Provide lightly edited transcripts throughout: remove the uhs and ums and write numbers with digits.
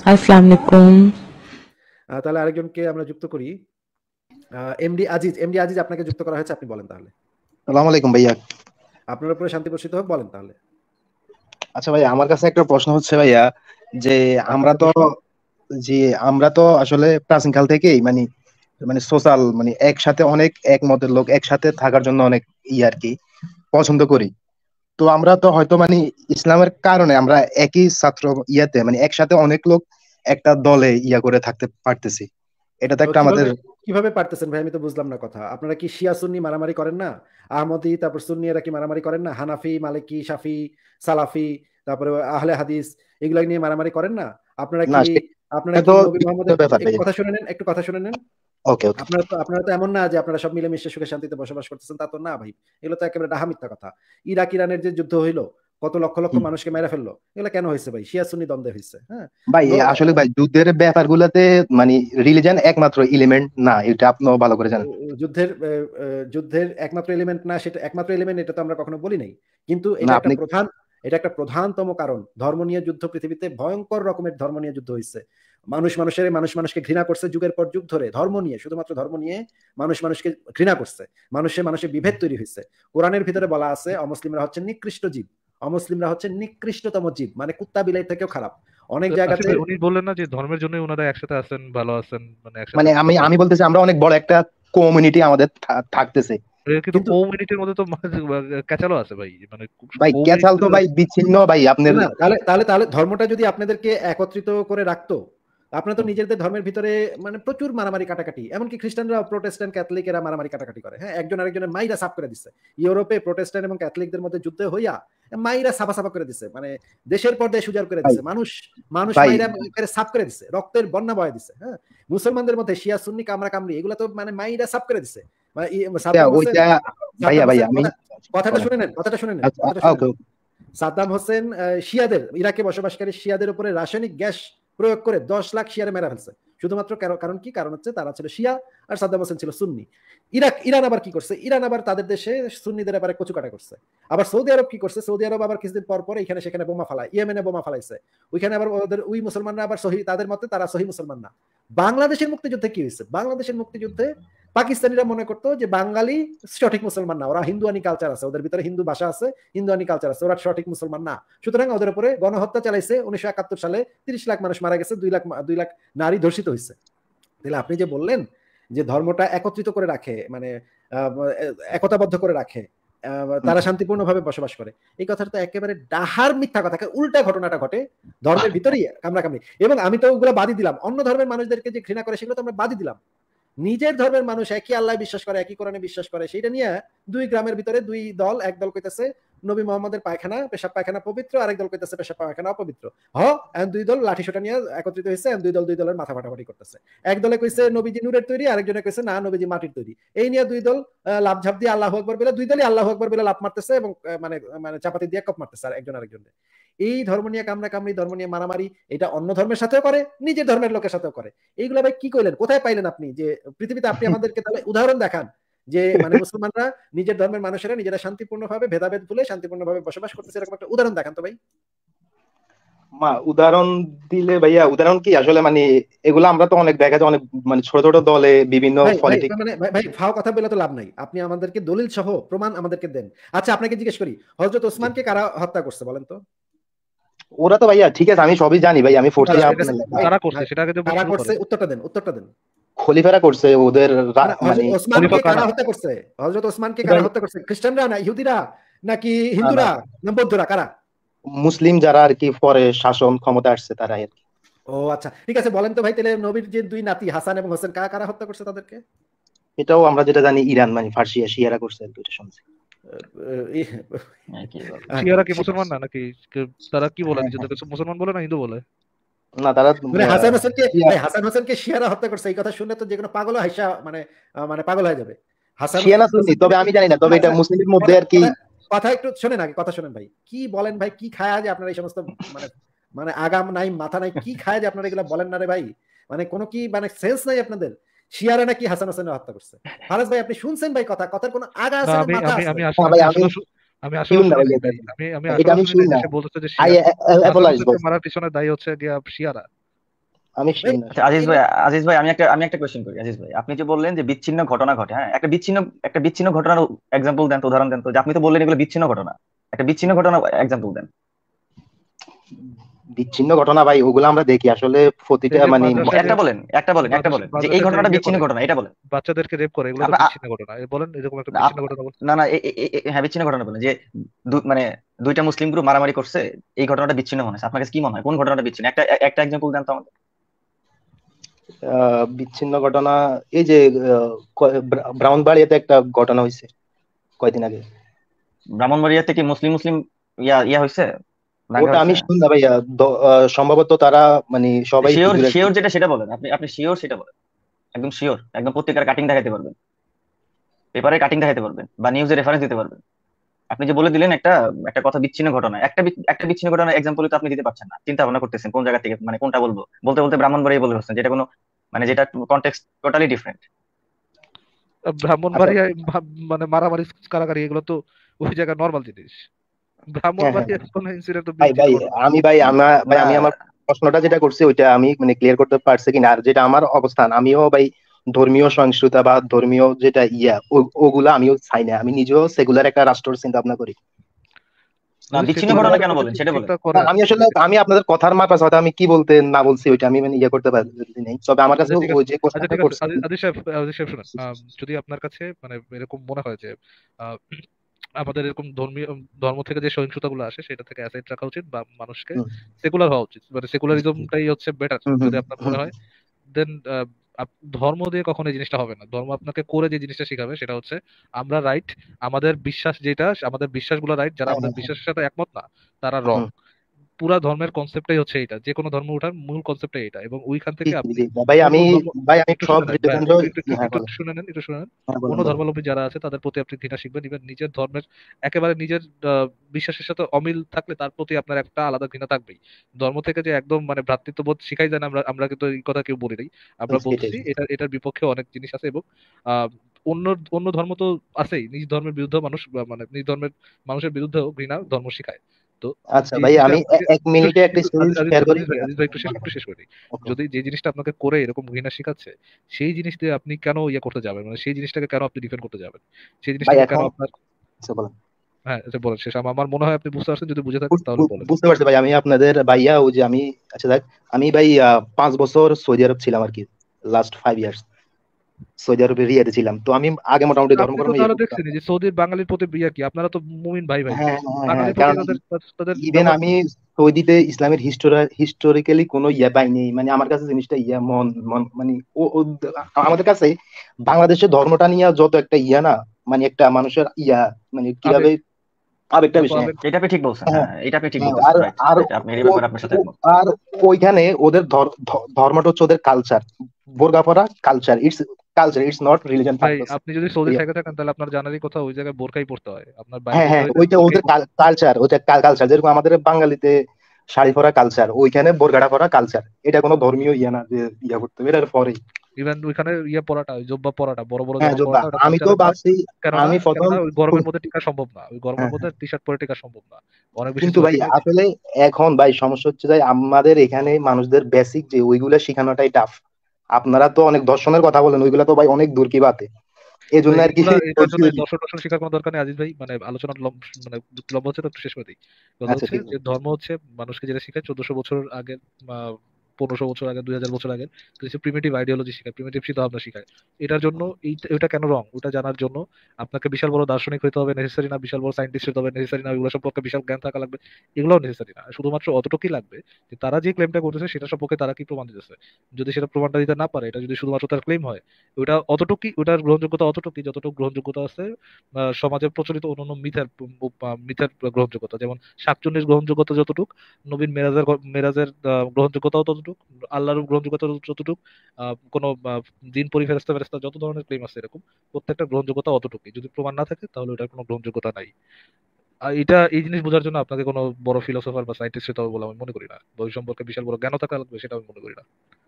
আসসালামু আলাইকুম। তাহলে আরেকজনকে আমরা যুক্ত করি। এমডি আজিজ আপনাকে যুক্ত করা হয়েছে, আপনি বলেন তাহলে। সালাম আলাইকুম ভাইয়া। আপনার উপরে শান্তি বর্ষিত হোক, বলেন তাহলে। আচ্ছা ভাইয়া, আমার কাছে একটা প্রশ্ন হচ্ছে ভাইয়া, যে আমরা আচ্ছা, তো প্রশ্ন। জি আমরা তো আসলে প্রাচীনকাল থেকেই মানে মানে সোশ্যাল মানে একসাথে অনেক এক মতের লোক একসাথে থাকার জন্য অনেক আর কি পছন্দ করি। তো আমরা তো হয়তো মানে ইসলামের কারণে আমরা একই ছাত্র ইয়াতে মানে একসাথে অনেক লোক একটা দলে করে থাকতে পারতেছি। এটা তো তো একটা আমাদের। কিভাবে কিভাবে পারতেছেন ভাই? আমি তো বুঝলাম না কথা। আপনারা কি শিয়া সুন্নি মারামারি করেন না? আহমদি, তারপর সুন্নি, এরা কি মারামারি করেন না? হানাফি, মালিকি, শাফি, সালাফি, তারপরে আহলে হাদিস, এগুলা নিয়ে মারামারি করেন না? আপনারা না, কি আপনারা সেটা কি তো নবী ব্যক্তিগত মোহাম্মদের, ব্যাপার একটু ভাইয়া। কথা শুনে নেন, একটু কথা শুনে নেন। ওকে ওকে। আপনারা তো এমন না যে আপনারা সব মিলেমিশে সুখে শান্তিতে বসবাস করতেছেন, তা তো না ভাই। এগুলো তো একেবারে ডাহা মিথ্যা কথা। ইরাক ইরানের যে যুদ্ধ হইলো, কত লক্ষ লক্ষ মানুষকে মেরে ফেললো, এগুলো কেন হয়েছে ভাই? শিয়া সুন্নি দ্বন্দ্বে হয়েছে, হ্যাঁ। ভাই তো আসলে ভাই যুদ্ধের ব্যাপারগুলোতে মানে রিলিজন একমাত্র এলিমেন্ট না, এটা আপনিও ভালো করে জানেন। যুদ্ধের যুদ্ধের একমাত্র এলিমেন্ট না, সেটা একমাত্র এলিমেন্ট এটা তো আমরা কখনো বলি নাই। কিন্তু না আপনি এটা একটা প্রধানতম কারণ। ধর্ম নিয়ে যুদ্ধ, পৃথিবীতে ভয়ঙ্কর রকমের ধর্ম নিয়ে যুদ্ধ হয়েছে। মানুষ মানুষকে ঘৃণা করছে যুগের পর যুগ ধরে, ধর্ম নিয়ে, শুধুমাত্র ধর্ম নিয়ে মানুষ মানুষকে ঘৃণা করছে। মানুষে বিভেদ তৈরি হয়েছে। কোরআনের ভিতরে বলা আছে অমুসলিমরা হচ্ছে নিকৃষ্ট জীব। অমুসলিমরা হচ্ছে নিকৃষ্টতম জীব, মানে কুত্তা বিলাই থেকেও খারাপ। অনেক আসিফ জায়গাতে ভাই, উনি বললেন না যে ধর্মের জন্য ওনারা একসাথে আছেন, ভালো আছেন, মানে একসাথে মানে আমি চলতে আমি আছেন। বলতেছি আমরা অনেক বড় একটা কমিউনিটি আমাদের থাকতেছে। কিন্তু কিন্তু কমিউনিটির মধ্যে তো ক্যাচালও আছে ভাই, মানে ভাই কমিউনিটি। ক্যাচাল তো ভাই বিচ্ছিন্ন ভাই আপনার। না, তাহলে তাহলে তাহলে ধর্মটা যদি আপনাদেরকে একত্রিত করে রাখতো, আপনারা তো নিজেদের ধর্মের ভিতরে মানে প্রচুর মারামারি কাটাকাটি, এমনকি খ্রিস্টানরা, প্রোটেস্ট্যান্ট, ক্যাথলিকেরা মারামারি কাটাকাটি করে, হ্যাঁ, একজন আরেকজনের মাইরা সাফ করে দিচ্ছে। ইউরোপে প্রোটেস্ট্যান্ট এবং ক্যাথলিকদের মধ্যে যুদ্ধ হইয়া মাইরা সাফা সাফা করে দিচ্ছে, মানে দেশের পর দেশ উজাড় করে ভাই দিচ্ছে। মানুষ মানুষ ভাই মাইরা একেবারে সাফ করে দিচ্ছে, রক্তের বন্যা বয়ে দিচ্ছে, হ্যাঁ। মুসলমানদের মধ্যে শিয়া সুন্নি কামড়া কামড়ি, এগুলো তো মানে মাইরা সাফ করে দিচ্ছে। মানে সাদ্দাম হোসেন ওইটা ভাইয়া সাদ্দাম ভাইয়া হোসেন আমি কথাটা বলেন। শুনে নেন, কথাটা শুনে নেন, আচ্ছা, কথাটা শুনে ওকে নেন। ওকে। সাদ্দাম হোসেন শিয়াদের, ইরাকে বসবাসকারী শিয়াদের উপরে রাসায়নিক গ্যাস প্রয়োগ করে 10 লাখ শিয়ারে মেরা ফেলছে। শুধুমাত্র কারণ কি? কারণ হচ্ছে তারা ছিল শিয়া আর সাদ্দাম হোসেন ছিল সুন্নি। ইরান আবার কি করছে? ইরান আবার তাদের দেশে সুন্নিদের ব্যাপারে কচুকাটা করছে। আবার সৌদি আরব কি করছে? সৌদি আরব আবার কিছুদিন পর পর এখানে সেখানে বোমা ফালায়, ইয়েমেনে বোমা ফালাইছে। ওইখানে আবার ওদের ওই মুসলমানরা আবার সহি, তাদের মতে তারা সহি মুসলমান না। বাংলাদেশের মুক্তিযুদ্ধে কি হয়েছে? বাংলাদেশের মুক্তিযুদ্ধে পাকিস্তানিরা মনে করতো যে বাঙালি সঠিক মুসলমান না, ওরা হিন্দুয়ানি কালচার আছে, ওদের ভিতরে হিন্দু ভাষা আছে, হিন্দুয়ানি কালচার আছে, ওরা সঠিক মুসলমান না। সুতরাং ওদের উপরে গণহত্যা চালাইছে। 1971 সালে 30 লাখ মানুষ মারা গেছে, 2 লাখ নারী ধর্ষিত হয়েছে। তাহলে আপনি যে বললেন যে ধর্মটা একত্রিত করে রাখে, মানে একতাবদ্ধ করে রাখে, হুম। তারা শান্তিপূর্ণভাবে বসবাস করে, এই কথাটা তো একেবারে ডাহার মিথ্যা কথা। উল্টা ঘটনাটা ঘটে ধর্মের ভিতরেই কামড়াকামড়ি। এবং আমি তো ওগুলো বাদই দিলাম, অন্য ধর্মের মানুষদেরকে যে ঘৃণা করে সেগুলো তো আমরা বাদই দিলাম। নিজের ধর্মের মানুষ একই আল্লাহ বিশ্বাস করে, একই কোরআনে বিশ্বাস করে, সেটা নিয়ে দুই গ্রামের ভিতরে দুই দল, এক দল কইতেছে নবী মোহাম্মদের পায়খানা, পেশাব পায়খানা পবিত্র, আরেক দল কইতেছে পেশাব পায়খানা অপবিত্র। এখন দুই দল লাঠি সোটা নিয়ে একত্রিত হয়েছে, দুই দলের মাথা ফাটাফাটি করতেছে। এক দলে কইছে নবীজি নূরের তৈরি, আরেকজনে কইছে না নবীজি মাটির তৈরি। এই নিয়ে দুই দল লাভ ঝাপ দিয়ে আল্লাহু আকবার বলে, দুই দলই আল্লাহু আকবার বলে লাভ মারতেছে এবং মানে মানে চাপাতি দিয়ে কপ মারতেছে আর একজন আরেকজনের। এই ধর্ম নিয়ে কামড়া কামড়ি, ধর্ম নিয়ে মারামারি, এটা অন্য ধর্মের সাথেও করে, নিজের ধর্মের লোকের সাথেও করে। এইগুলা ভাই কি কইলেন? কোথায় পাইলেন আপনি যে পৃথিবীতে? আপনি আমাদেরকে তাহলে উদাহরণ দেখান যে মানে মুসলমানরা, নিজের ধর্মের মানুষেরা নিজেরা শান্তিপূর্ণভাবে ভেদাভেদ ভুলে শান্তিপূর্ণভাবে বসবাস করতেছে, এরকম একটা উদাহরণ দেখান তো ভাই। উদাহরণ দিলে ভাইয়া, উদাহরণ কি আসলে মানে এগুলো আমরা তো অনেক দেখা যায়, অনেক মানে ছোট ছোট দলে বিভিন্ন ভাই ভাই পলিটিক্স। মানে ভাই ফাও কথা বলে তো লাভ নাই, আপনি আমাদেরকে দলিল সহ প্রমাণ আমাদেরকে দেন। আচ্ছা, আপনাকে জিজ্ঞেস করি, হযরত ওসমানকে কারা হত্যা করছে বলেন তো? ওরা তো ভাইয়া ঠিক আছে, আমি সবই জানি ভাই, আমি পড়ছি আচ্ছা, ঠিক আছে আপনার লেখা। ভাই, কারা করছে সেটা আগে কারা শুরু করছে করেন। উত্তরটা দেন, উত্তরটা দেন। খলিফারা করছে ওদের না, মানে হযরত ওসমানকে খলিফা কারা কারা? হত্যা করছে? হযরত ওসমানকে কারা ভাই হত্যা করছে? খ্রিস্টানরা, না ইহুদিরা, নাকি না না, হিন্দুরা, না বৌদ্ধরা, কারা? মুসলিম যারা আর কি পরে শাসন ক্ষমতা আসছে তারা আর কি। ও আচ্ছা, ঠিক আছে, বলেন তো ভাই, তাহলে নবীর যে দুই নাতি হাসান এবং হোসেন, কারা কারা হত্যা করছে তাদেরকে? এটাও আমরা যেটা জানি ইরান মানে ফার্সিয়া শিয়ারা করছে আর কি, এটা শুনছি। শিয়ারা কি শি- মুসলমান না নাকি? তারা কি বলে হ্যাঁ হ্যাঁ। নিজেদেরকে, মুসলমান বলে না হিন্দু বলে? না তারা মানে হাসান হোসেনকে, শিয়া ভাই হাসান হোসেনকে শিয়ারা হত্যা করছে, এই কথা শুনলে তো যে কোনো পাগল হাইসা মানে মানে পাগল হয়ে যাবে। হাসান শিয়া না সুন্নি, হোসেনকে, তবে আমি জানি না, তবে এটা আচ্ছা, মুসলিমের মধ্যে কথা আর কি। কথা কথা একটু শোনেন, আগে কথা শোনেন ভাই, কি বলেন ভাই, কি খায় যে আপনারা এই সমস্ত মানে মানে আগাম নাই মাথা নাই, কি খায় যে আপনারা এগুলো বলেন না রে ভাই? মানে কোনো কি মানে সেন্স নাই আপনাদের? শিয়ারা নাকি হাসান হোসেনের হত্যা করছে? ফারাজ ভাই, আপনি শুনছেন ভাই কথা, কথার কোনো আগা না, আছে না আমি মাথা আমি আছে আমি ভাই? না আসলে ভাই, আমি আমি আসলে আমি আসলে শিউন না শুনি ভাই নাই এটা। ভাই। আমি এটা আসলে আমি শুনি শিউন নাই যে না। সে বলতেছে যে আই হাসান অ্যাপোলাইজ হোসেনকে বস। মারার পিছনে দায়ী হচ্ছে গিয়া শিয়ারা। আমি শিওর না আচ্ছা আজিজ ভাই আমি একটা কোশ্চেন করি। আজিজ ভাই, আপনি যে বললেন যে বিচ্ছিন্ন ঘটনা ঘটে, হ্যাঁ, একটা বিচ্ছিন্ন ঘটনার এক্সাম্পল দেন তো, উদাহরণ দেন তো, যে আপনি তো বললেন এগুলো বিচ্ছিন্ন ঘটনা, একটা বিচ্ছিন্ন ঘটনা এক্সাম্পল দেন। বিচ্ছিন্ন ঘটনা ভাই, ওগুলো আমরা দেখি আসলে প্রতিটা এই যে মানে মাদ্রাসায় যে একটা বলেন যে এই মাদ্রাসায় যে ঘটনাটা ইয়ে বিচ্ছিন্ন করে, ঘটনা, এটা বলেন। বাচ্চাদেরকে রেপ করে, এগুলো তো আপনার বিচ্ছিন্ন ঘটনা। বলেন এরকম একটা বিচ্ছিন্ন ঘটনা বলেন। না না হ্যাঁ, বিচ্ছিন্ন ঘটনা বলেন যে মানে দুইটা মুসলিম গ্রুপ মারামারি করছে, এই ঘটনাটা বিচ্ছিন্ন মনে হয় আপনার কাছে? কি মনে হয় কোন ঘটনাটা বিচ্ছিন্ন? একটা এক্সাম্পল দেন তো আমাদের। বিচ্ছিন্ন ঘটনা এই যে ব্রাউনবাড়িয়াতে একটা ঘটনা হয়েছে কয়দিন আগে। ব্রাহ্মণবাড়িয়াতে কি মুসলিম মুসলিম ইয়া হয়েছে, দাঙ্গা ওটা আমি হয়েছে? শুনলাম ভাইয়া, সম্ভবত তারা মানে সবাই শিওর হুজুরের। শিওর যেটা সেটা বলেন, আপনি শিওর সেটা বলেন, একদম শিওর, একদম পত্রিকার কাটিং দেখাতে পারবেন, পেপারে কাটিং দেখাতে পারবেন, বা নিউজে রেফারেন্স দিতে পারবেন। আপনি যে বলে দিলেন একটা একটা কথা বিচ্ছিন্ন ঘটনা, একটা বিচ্ছিন্ন ঘটনার এক্সাম্পল তো আপনি দিতে পারছেন না, চিন্তা ভাবনা করতেছেন কোন জায়গা থেকে, মানে কোনটা বলবো, বলতে বলতে ব্রাহ্মণবাড়িয়া বলে বসছেন, যেটা কোনো মানে যেটা কনটেক্সট টোটালি ডিফারেন্ট। আচ্ছা, ব্রাহ্মণবাড়িয়ায় মানে মারামারি কারাগারি এগুলো তো ওই জায়গায় নর্মাল জিনিস। হ্যাঁ হ্যাঁ ব্রাহ্মণবাড়িয়ার কোনো ইনসিডেন্ট তো ভাই বিচ্ছিন্ন ভাই ঘটনা। আমি না আমার প্রশ্নটা যেটা করছি ওইটা আমি মানে ক্লিয়ার করতে পারছি কিনা, আর যেটা আমার অবস্থান, আমিও ভাই ধর্মীয় সহিংসতা বা ধর্মীয় যেটা ওগুলা আমিও চাই না। আমি নিজেও সেগুলার একটা রাষ্ট্রের চিন্তা ভাবনা করি। না, যদি বিচ্ছিন্ন সেকুলার ঘটনা হওয়ার কেন কথা বলেন সেটা বলেন। চিন্তা করেন, আমি আসলে যদি আমি আপনাদের কথার মাপা হয়তো আমি কি বলতে না বলছি ওইটা আমি মানে ইয়ে করতে পারি নেই, তবে আমার কাছে আচ্ছা ঠিক ওই আছে, যে কোশ্চেনটা ঠিক আছে, করছেন। আদি সাহেব শুনেন, যদি আপনার কাছে মানে এরকম মনে হয় যে আহ, আমাদের এরকম ধর্ম থেকে যে সহিংসতা গুলো আসে সেটা থেকে অ্যাসাইড রাখা উচিত, বা মানুষকে হুম, সেকুলার হওয়া উচিত, মানে সেকুলারিজমটাই হচ্ছে বেটার, হুম, হুম, যদি আপনার হুম, মনে হয়, দেন ধর্ম দিয়ে কখনো এই জিনিসটা হবে না। ধর্ম আপনাকে করে যে জিনিসটা শিখাবে সেটা হচ্ছে আমরা রাইট, আমাদের বিশ্বাস যেটা, আমাদের বিশ্বাসগুলো রাইট, যারা হ্যাঁ, আমাদের হ্যাঁ, হ্যাঁ, বিশ্বাসের সাথে একমত না তারা রং। হুম, পুরা ধর্মের কনসেপ্টটাই হচ্ছে এটা, যে কোনো ধর্ম ওঠার মূল কনসেপ্টটাই এটা, এবং ওইখান জি থেকে জি আপনি জি ভাই, অন্য আমি ধর্ম, ভাই আমি একটু সব শুনে নেন ভাই, রিলিজেন্দ্র। হ্যাঁ একটু বলেন, শুনে নেন, একটু শুনে নেন। হ্যাঁ বলেন অন্য বলেন। ধর্মাবলম্বী যারা আছে তাদের প্রতি আপনি ঘৃণা শিখবেন, ইভেন নিজের ধর্মের একেবারে নিজের বিশ্বাসের সাথে অমিল থাকলে তার প্রতি আপনার একটা আলাদা ঘৃণা থাকবেই। ধর্ম থেকে যে একদম মানে ভ্রাতৃত্ববোধ শিখাই যায় না, আমরা আমরা কিন্তু এই কথা কেউ বলি নাই, আমরা সেটাই বলতেছি এটার বিপক্ষে অনেক জিনিস আছে। এবং আহ অন্য অন্য ধর্ম তো আছেই, নিজ ধর্মের বিরুদ্ধে মানুষ মানে নিজ ধর্মের মানুষের বিরুদ্ধেও ঘৃণা ধর্ম শিখায়। তো আচ্ছা যে ভাই, জিনিসটা আমি আপনাকে এক মিনিটে একটা স্টোরি শেয়ার করি। আজিজ ভাই একটু শেষ করে দিই। যদি যে জিনিসটা আপনাকে করে এরকম ঘৃণা শিখাচ্ছে, সেই জিনিস দিয়ে আপনি কেন ইয়ে করতে যাবেন, মানে সেই জিনিসটাকে কেন আপনি ডিফেন্ড করতে যাবেন, সেই ভাই জিনিসটাকে কেন এখন আপনার। আচ্ছা বলেন। হ্যাঁ আচ্ছা বলেন শেষ, আমার মনে হয় আপনি বুঝতে পারছেন, যদি বুঝে থাকেন তাহলে বলেন। বুঝতে পারছি ভাই, আমি আপনাদের ভাইয়া ওই যে আমি, আচ্ছা দেখ, আমি ভাই 5 বছর সৌদি আরব ছিলাম আর কি, লাস্ট 5 ইয়ার্স সৌদি আরবে রিয়াদে ছিলাম। তো আমি আগে মোটামুটি আপনি তো ধর্মকর্ম ইয়ে তাহলে করতাম। দেখছেন যে সৌদির বাঙালির প্রতি ইয়া কি, আপনারা তো মুমিন ভাই ভাই, হ্যাঁ হ্যাঁ হ্যাঁ, বাঙালির প্রতি কারণ তাদের তাদের ইভেন ব্যবহার। আমি সৌদিতে ইসলামের হিস্টোরিক্যালি কোনো ইয়ে পাইনি, মানে আমার কাছে জিনিসটা ইয়া মন মন মানে আমাদের কাছে বাংলাদেশের ধর্মটা নিয়ে যত একটা ইয়া না, মানে একটা মানুষের ইয়া, মানে কিভাবে আবেগ, আবেগটা যত বেশি। হ্যাঁ আবেগ। এটা আপনি ঠিক বলছেন, হ্যাঁ হ্যাঁ এটা আপনি ঠিক হ্যাঁ, বলতেছেন, আর রাইট আর রাইট, আপনি এই ব্যাপারে আপনার সাথে একমত। আর ওইখানে ওদের ধর্মটা হচ্ছে ওদের কালচার, বোরকা পরা কালচার, ইটস নট রিলিজিয়ন ভাই পারপাস। আপনি যদি সৌদি থেকে থাকেন তাহলে আপনার জানারই কথা, ওই জায়গায় বোরকাই পড়তে হয়, আপনার বাইরে হ্যাঁ বের হ্যাঁ, হইলে ওইটা বোরকাই ওদের কালচার, ওইটা কালচার, যেরকম আমাদের বাঙালিতে শাড়ি পরা কালচার, ওইখানে বোরকাটা পরা কালচার। এটা কোনো ধর্মীয় ইয়া না যে ইয়া করতে হবে এটার পরে। ইভেন ওইখানে ইয়ে পরাটা, ওই জব্বা পরাটা, বড় বড় হ্যাঁ জামা যোদ্ধা, পরাটা, ওটা আমি তো কালচারের পার্ট। ভাবছি, কেননা আমি প্রথম কেননা ওই গরমের মধ্যে টিকা সম্ভব না, ওই গরমের হ্যাঁ মধ্যে টি শার্ট পরে টিকা সম্ভব না, অনেক বেশি কিন্তু ভাই সোয়েটিং হয়। আসলে এখন ভাই সমস্যা হচ্ছে যে আমাদের এখানে মানুষদের বেসিক যে ওইগুলা শেখানোটাই টাফ। আপনারা তো অনেক দর্শনের কথা বলেন, ওইগুলা তো ভাই অনেক দূর কি বাতে, এই জন্য ভাই আর কি এগুলা, এটার বলছি জন্য আর কি। দর্শন টর্শন শেখার কোনো দরকার নেই আজিজ ভাই, মানে আলোচনা মানে লম্বা হচ্ছে তো একটু শেষ করে দিই। কথা আচ্ছা হচ্ছে ঠিক যে আছে। ধর্ম হচ্ছে মানুষকে যেটা শেখায় 1400 বছর আগে, 1500 বছর আগে, 2000 বছর আগে, তো হচ্ছে প্রিমিটিভ আইডিওলজি শেখায়, প্রিমিটিভ চিন্তা ভাবনা শেখায়। এটার জন্য এটা কেন রং, ওটা জানার জন্য আপনাকে বিশাল বড় দার্শনিক হইতে হবে নেসেসারি না, বিশাল বড় সাইন্টিস্ট হতে হবে নেসেসারি না, এগুলো সম্পর্কে বিশাল জ্ঞান থাকা লাগবে, এগুলোও নেসেসারি না। শুধুমাত্র অতটুকুই লাগবে যে তারা যে ক্লেমটা করতেছে সেটা সম্পর্কে তারা কি প্রমাণ দিতেছে। যদি সেটা প্রমাণটা দিতে না পারে, এটা যদি শুধুমাত্র তার ক্লেম হয়, ওটা অতটুকুই, ওটার গ্রহণযোগ্যতা অতটুকুই যতটুকু গ্রহণযোগ্যতা আছে সমাজে প্রচলিত অন্যান্য মিথের গ্রহণযোগ্যতা। যেমন শাকচুন্নির গ্রহণযোগ্যতা যতটুক, নবীন মেরাজের গ্রহণযোগ্যতাও ততটুক, আল্লাহর গ্রহণযোগ্যতা যতটুক, কোনো জিন পরি ফেরেশতা ফেরেশতা যত ধরনের ক্লেম আছে এরকম, প্রত্যেকটা গ্রহণযোগ্যতা অতটুকুই। যদি প্রমাণ না থাকে তাহলে ওটার কোনো গ্রহণযোগ্যতা নাই। আর এই জিনিস বোঝার জন্য আপনাকে কোনো বড় ফিলোসফার বা সায়েন্টিস্ট হতে হবে বলে আমি মনে করি না, বা ওই সম্পর্কে বিশাল বড় জ্ঞান থাকা লাগবে সেটা আমি মনে করি না।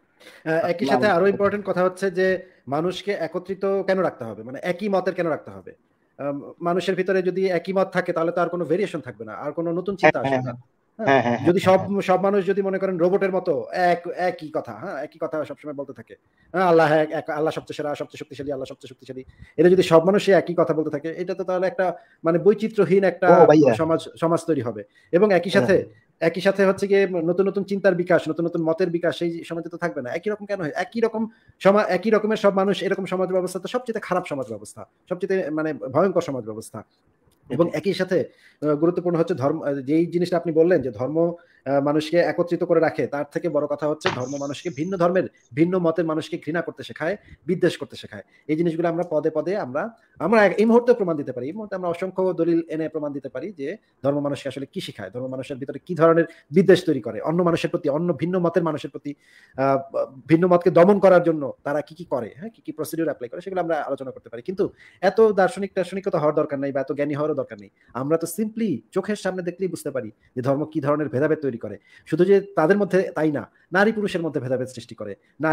একই না, সাথে আরো ইম্পর্টেন্ট কথা হচ্ছে যে মানুষকে একত্রিত কেন রাখতে হবে, মানে একই মতের কেন রাখতে হবে। মানুষের ভিতরে যদি একই মত থাকে তাহলে তো আর কোনো ভেরিয়েশন থাকবে না, আর কোনো নতুন হ্যাঁ চিন্তা হ্যাঁ আসবে না। হ্যাঁ, হ্যাঁ হ্যাঁ যদি হ্যাঁ সব মানুষ যদি মনে করেন রোবটের মতো একই কথা, একই কথা সবসময় বলতে থাকে, আল্লাহ এক, আল্লাহ সবচেয়ে সেরা, সবচেয়ে শক্তিশালী, আল্লাহ সবচেয়ে শক্তিশালী, এটা যদি সব মানুষই একই কথা বলতে থাকে, এটা তো তাহলে একটা মানে বৈচিত্র্যহীন একটা ও ভাইয়া সমাজ তৈরি হবে। এবং একই সাথে হচ্ছে গিয়ে নতুন নতুন চিন্তার বিকাশ, নতুন নতুন মতের বিকাশ সেই সমাজে তো থাকবে না। একই রকম কেন হয়? একই রকমের সব মানুষ এরকম সমাজ ব্যবস্থা তো সবচেয়ে খারাপ সমাজ ব্যবস্থা, সবচেয়ে মানে ভয়ঙ্কর সমাজ ব্যবস্থা। এবং একই সাথে গুরুত্বপূর্ণ হচ্ছে ধর্ম, যেই জিনিসটা আপনি বললেন যে ধর্ম মানুষকে একত্রিত করে রাখে, তার থেকে বড় কথা হচ্ছে ধর্ম মানুষকে ভিন্ন ধর্মের, ভিন্ন মতের মানুষকে ঘৃণা করতে শেখায়, বিদ্বেষ করতে শেখায়। এই জিনিসগুলো আমরা পদে পদে আমরা এই মুহূর্তে প্রমাণ দিতে পারি, এই মুহূর্তে আমরা অসংখ্য দলিল এনে প্রমাণ দিতে পারি যে ধর্ম মানুষকে আসলে কি শেখায়, ধর্ম মানুষের ভিতরে কি ধরনের বিদ্বেষ তৈরি করে, অন্য মানুষের প্রতি, অন্য ভিন্ন মতের মানুষের প্রতি, ভিন্ন মতকে দমন করার জন্য তারা কি কি করে, কি কি প্রসিডিউর অ্যাপ্লাই করে, সেগুলো আমরা আলোচনা করতে পারি। কিন্তু এত দার্শনিকতা হওয়ার দরকার নেই বা এত জ্ঞানী হওয়ারও দরকার নেই। আমরা তো সিম্পলি চোখের সামনে দেখলেই বুঝতে পারি যে ধর্ম কি ধরনের ভেদাভেদ তৈরি করে। শুধু যে তাদের মধ্যে তাই না, নারী পুরুষের মধ্যে ভেদাভেদ সৃষ্টি করে,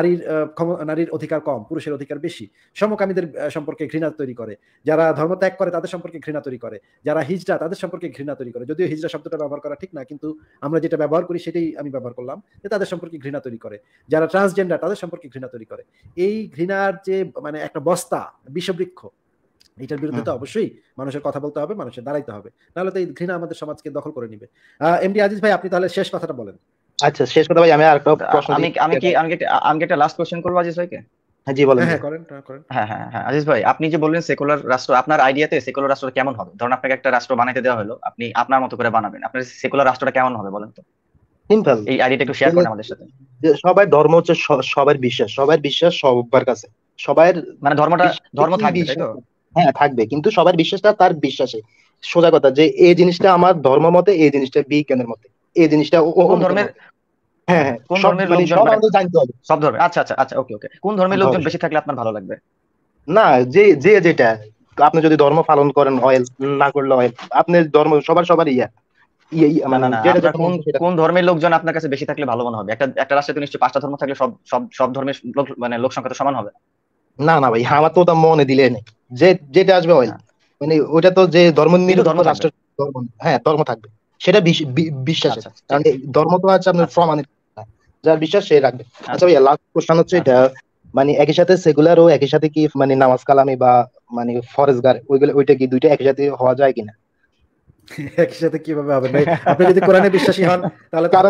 নারীর অধিকার কম, পুরুষের অধিকার বেশি, সমকামীদের সম্পর্কে ঘৃণা তৈরি করে, যারা ধর্ম ত্যাগ করে তাদের সম্পর্কে ঘৃণা তৈরি করে, যারা হিজড়া তাদের সম্পর্কে ঘৃণা তৈরি করে। যদিও হিজড়া শব্দটা ব্যবহার করা ঠিক না, কিন্তু আমরা যেটা ব্যবহার করি সেটাই আমি ব্যবহার করলাম, যে তাদের সম্পর্কে ঘৃণা তৈরি করে, যারা ট্রান্সজেন্ডার তাদের সম্পর্কে ঘৃণা তৈরি করে। এই ঘৃণার যে মানে একটা বস্তা, বিষবৃক্ষ, এটার বিরুদ্ধে তো অবশ্যই মানুষের কথা বলতে হবে, মানুষের দাঁড়াইতে হবে, নাহলে তো এই ঘৃণা আমাদের সমাজকে দখল করে নিবে। এমডি আজিজ ভাই, আপনি তাহলে শেষ কথাটা বলেন। আচ্ছা, শেষ কথা ভাই, আমি আরেকটা প্রশ্ন আমি কি একটা লাস্ট কোশ্চেন করবো আজিজ ভাইকে? হ্যাঁ জি বলেন। হ্যাঁ করেন। হ্যাঁ আজিজ ভাই, আপনি যে বললেন সেকুলার রাষ্ট্র, আপনার আইডিয়াতে সেকুলার রাষ্ট্র কেমন হবে? ধরুন আপনাকে একটা রাষ্ট্র বানাইতে দেওয়া হলো, আপনি আপনার মতো করে বানাবেন, আপনার সেকুলার রাষ্ট্রটা কেমন হবে বলেন তো? সিম্পল, এই আইডিয়াটা একটু শেয়ার করেন আমাদের সাথে। সবাই ধর্ম হচ্ছে সবার বিশ্বাস সবার কাছে, সবার মানে ধর্ম থাকবে তাই তো? হ্যাঁ থাকবে, কিন্তু সবার বিশ্বাসটা তার বিশ্বাসে। সোজা কথা যে এই জিনিসটা আমার ধর্ম মতে, এই জিনিসটা বিজ্ঞানের মতে, এই জিনিসটা কোন ধর্মের হ্যাঁ কোন সব ধর্মের মানে লোকজন, সব আমাদের জানতে হবে। সব ধর্মের, আচ্ছা ওকে কোন ধর্মের লোকজন বেশি থাকলে আপনার ভালো লাগবে? না, যেটা আপনি যদি ধর্ম পালন করেন অয়েল, না করলে অয়েল, আপনি ধর্ম সবার মানে না যেটা আপনার কোন ধর্মের লোকজন আপনার কাছে বেশি থাকলে ভালো মনে হবে? একটা রাষ্ট্রে তো নিশ্চয়ই 5টা ধর্ম থাকলে সব ধর্মের লোক সংখ্যা তো সমান হবে না ভাই, আমার তো ওটা মনে দিলে নেই, যেটা আসবে অয়েল, মানে ওটা তো যে ধর্ম নিরপেক্ষ রাষ্ট্র, ধর্ম হ্যাঁ ধর্ম থাকবে, সেটা বিশ্বাস। কারণ ধর্ম তো আছে আপনার প্রমাণিত, যার বিশ্বাস সে রাখবে। আচ্ছা ভাইয়া, লাস্ট কোশ্চেন হচ্ছে এটা, মানে একই সাথে সেকুলার ও একই সাথে কি মানে নামাজ কালামি বা মানে ফরজগার ওইটা কি দুইটা একই সাথে হওয়া যায় কিনা? একই সাথে কিভাবে হবে ভাই? আপনি যদি কোরআনে বিশ্বাসী হন তাহলে কারণ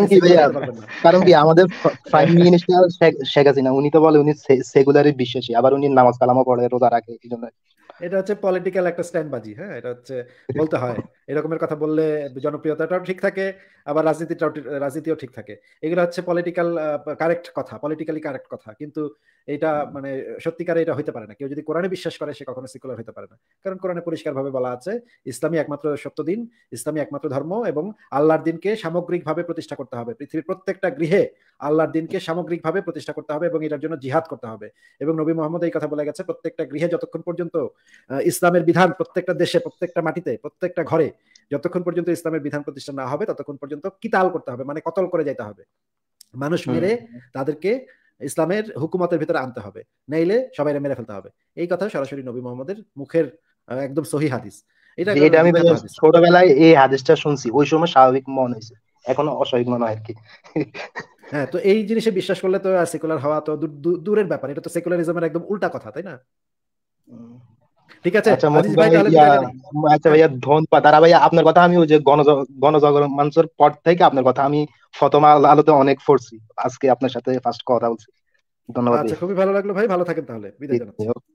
কি আমাদের প্রাইম মিনিস্টার শেখ হাসিনা, উনি তো বলে উনি সেকুলারে বিশ্বাসী, আবার উনি নামাজ কালামও পড়ে, রোজা রাখে, এই জন্য এটা হচ্ছে পলিটিক্যাল একটা স্ট্যান্ডবাজি। এটা হচ্ছে বলতে হয়, এরকমের কথা বললে জনপ্রিয়তাটাও ঠিক থাকে, আবার রাজনীতিও ঠিক থাকে। এগুলো হচ্ছে পলিটিক্যালি কারেক্ট কথা, কিন্তু এটা মানে সত্যিকারে এটা হইতে পারে না। কেউ যদি কোরআনে বিশ্বাস করে সে কখনো সেকুলার হতে পারে না, কারণ কোরআনে পরিষ্কার ভাবে বলা আছে ইসলামী একমাত্র সত্য দিন, ইসলামী একমাত্র ধর্ম, এবং আল্লাহর দিনকে সামগ্রিকভাবে প্রতিষ্ঠা করতে হবে। পৃথিবীর প্রত্যেকটা গৃহে আল্লাহর দিনকে সামগ্রিকভাবে প্রতিষ্ঠা করতে হবে এবং এটার জন্য জিহাদ করতে হবে। এবং নবী মোহাম্মদ এই কথা বলে গেছে, প্রত্যেকটা গৃহে যতক্ষণ পর্যন্ত ইসলামের বিধান, প্রত্যেকটা দেশে, প্রত্যেকটা মাটিতে, প্রত্যেকটা ঘরে যতক্ষণ পর্যন্ত ইসলামের বিধান প্রতিষ্ঠা না হবে ততক্ষণ পর্যন্ত কিতাল করতে হবে, মানে কতল করে যেতে হবে, মানুষ মেরে তাদেরকে ইসলামের হুকুমতের ভিতরে আনতে হবে, নাইলে সবাই মেরে ফেলতে হবে। এই কথা সরাসরি নবী মোহাম্মদের মুখের একদম সহি হাদিস। এটা আমি ছোটবেলায় এই হাদিসটা শুনছি, ওই সময় স্বাভাবিক মনে হয়েছে, এখন অস্বাভাবিক মনে হয় আর কি। হ্যাঁ, তো এই জিনিসে বিশ্বাস করলে তো সেকুলার হওয়া তো দূরের ব্যাপার, এটা তো সেকুলারিজমের একদম উল্টা কথা, তাই না? ঠিক আছে আচ্ছা ভাইয়া, ধন্যবাদ। আর ভাইয়া আপনার কথা আমি ওই যে গণজাগরণ মঞ্চের পর থেকে আপনার কথা আমি ফতোয়া আলোতে অনেক পড়ছি, আজকে আপনার সাথে ফার্স্ট কথা বলছি। ধন্যবাদ। আচ্ছা, খুবই ভালো লাগলো ভাই, ভালো থাকেন তাহলে, বিদায় জানাচ্ছি।